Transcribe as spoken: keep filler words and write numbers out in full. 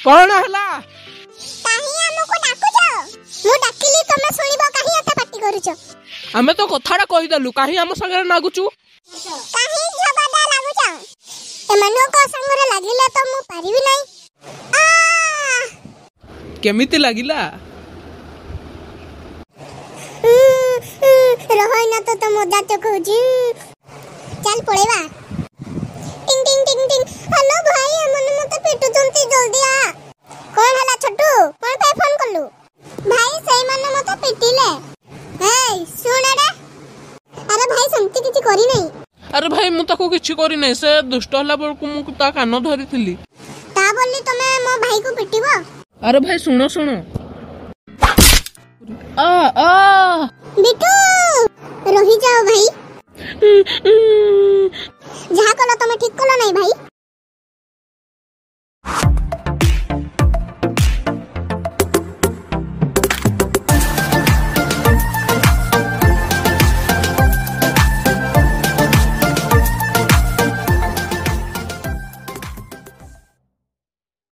कौन हला काहे हमको डाकुछो मु डाकिली तमे सुनिबो काहे एते पार्टी करूछो हमें तो कथाडा कहि दलु काहे हम संगे नागुचू काहे झगड़ा लागुछो एमनो को संगे लागिले तो मु पारिबी नै आ केमिति लागिला रहै न तो त मजा तो खोजी चल पळेबा टिंग टिंग टिंग टिंग हेलो भाई हमन मते पिटु जंती जल्दी आ कौन हला छोटू कौन पे फोन करलु भाई सही मन मते पिटिले ए सुन रे अरे भाई संती किछि करी नै अरे भाई मु ताको किछि करी नै से दुष्ट हला बळ को मु ता कान धरिथिली ता बोलली तमे मो भाई को पिटिबो अरे भाई सुनो सुनो आ आ बिटू रही जाओ भाई जहा कलो तमे ठीक कलो नै भाई